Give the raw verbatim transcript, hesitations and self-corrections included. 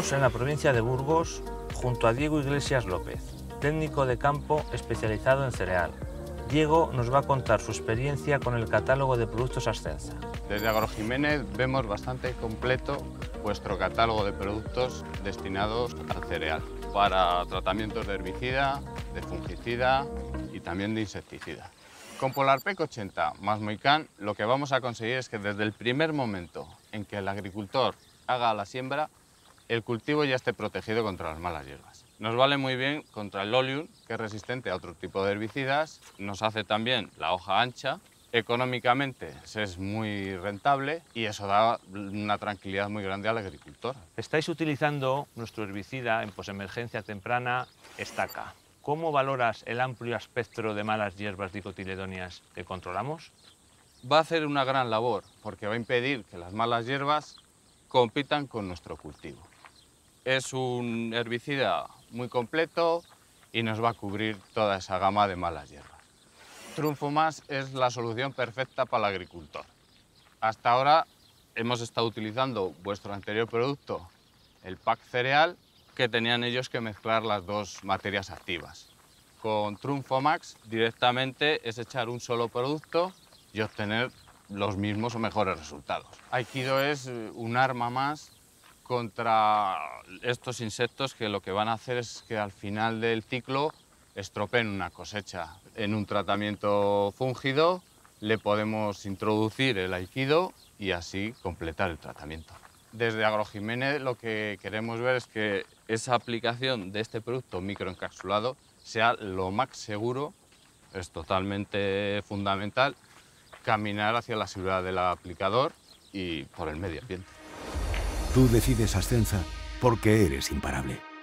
Estamos en la provincia de Burgos junto a Diego Iglesias López, técnico de campo especializado en cereal. Diego nos va a contar su experiencia con el catálogo de productos Ascensa. Desde Agrojiménez vemos bastante completo vuestro catálogo de productos destinados al cereal, para tratamientos de herbicida, de fungicida y también de insecticida. Con Polarpec ochenta más Moicán lo que vamos a conseguir es que desde el primer momento en que el agricultor haga la siembra, el cultivo ya esté protegido contra las malas hierbas. Nos vale muy bien contra el Lolium, que es resistente a otro tipo de herbicidas, nos hace también la hoja ancha, económicamente es muy rentable y eso da una tranquilidad muy grande al agricultor. Estáis utilizando nuestro herbicida en posemergencia temprana Estaca. ¿Cómo valoras el amplio espectro de malas hierbas dicotiledóneas que controlamos? Va a hacer una gran labor porque va a impedir que las malas hierbas compitan con nuestro cultivo. Es un herbicida muy completo y nos va a cubrir toda esa gama de malas hierbas. Trunfomax es la solución perfecta para el agricultor. Hasta ahora hemos estado utilizando vuestro anterior producto, el Pack Cereal, que tenían ellos que mezclar las dos materias activas. Con Trunfomax directamente es echar un solo producto y obtener los mismos o mejores resultados. Aikido es un arma más contra estos insectos que lo que van a hacer es que al final del ciclo estropeen una cosecha. En un tratamiento fúngido le podemos introducir el Aikido y así completar el tratamiento. Desde Agrojiménez lo que queremos ver es que esa aplicación de este producto microencapsulado sea lo más seguro, es totalmente fundamental, caminar hacia la seguridad del aplicador y por el medio ambiente. Tú decides Ascensa porque eres imparable.